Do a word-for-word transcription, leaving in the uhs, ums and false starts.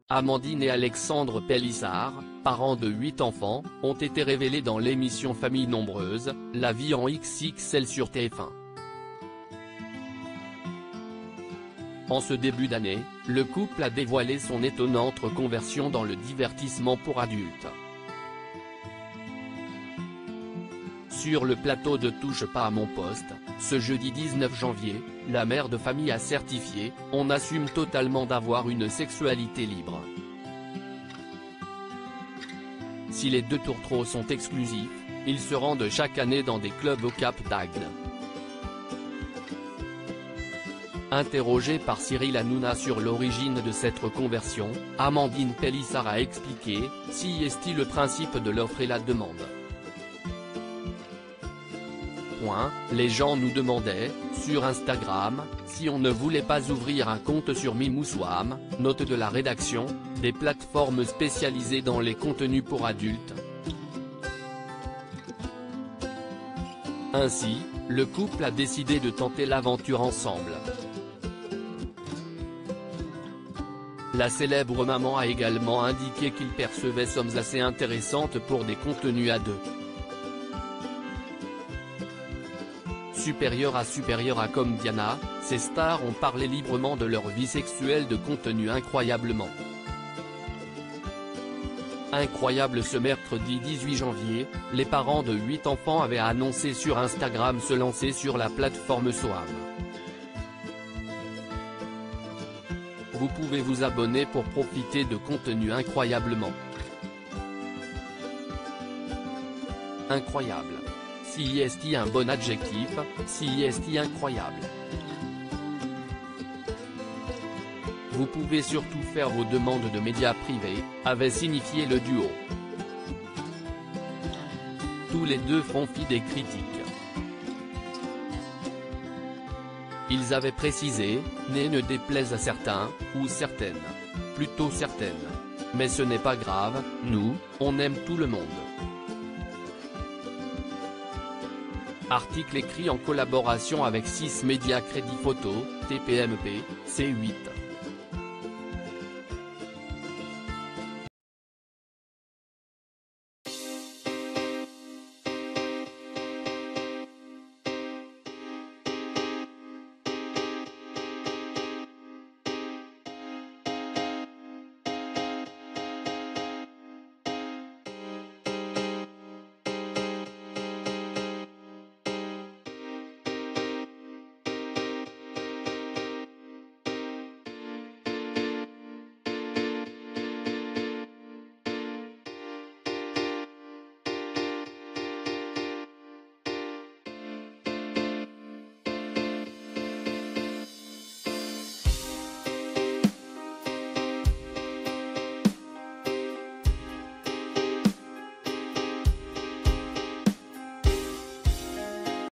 Amandine et Alexandre Pélissard, parents de huit enfants, ont été révélés dans l'émission Famille Nombreuse, La vie en X X L sur T F un. En ce début d'année, le couple a dévoilé son étonnante reconversion dans le divertissement pour adultes. Sur le plateau de Touche pas à mon poste, ce jeudi dix-neuf janvier, la mère de famille a certifié « On assume totalement d'avoir une sexualité libre ». Si les deux tourtereaux sont exclusifs, ils se rendent chaque année dans des clubs au Cap d'Agde. Interrogée par Cyril Hanouna sur l'origine de cette reconversion, Amandine Pélissard a expliqué « Si est-il le principe de l'offre et la demande ». Les gens nous demandaient, sur Instagram, si on ne voulait pas ouvrir un compte sur Mimouswam, note de la rédaction, des plateformes spécialisées dans les contenus pour adultes. Ainsi, le couple a décidé de tenter l'aventure ensemble. La célèbre maman a également indiqué qu'il percevait sommes assez intéressantes pour des contenus à deux. Supérieur à supérieur à comme Diana, ces stars ont parlé librement de leur vie sexuelle de contenu incroyablement. Incroyable. Ce mercredi dix-huit janvier, les parents de huit enfants avaient annoncé sur Instagram se lancer sur la plateforme Swam. Vous pouvez vous abonner pour profiter de contenu incroyablement. Incroyable. Si est un bon adjectif, si est incroyable. Vous pouvez surtout faire vos demandes de médias privés, avait signifié le duo. Tous les deux font fi des critiques. Ils avaient précisé, né ne déplaise à certains, ou certaines. Plutôt certaines. Mais ce n'est pas grave, nous, on aime tout le monde. Article écrit en collaboration avec six Médias Crédit Photo, T P M P, C huit.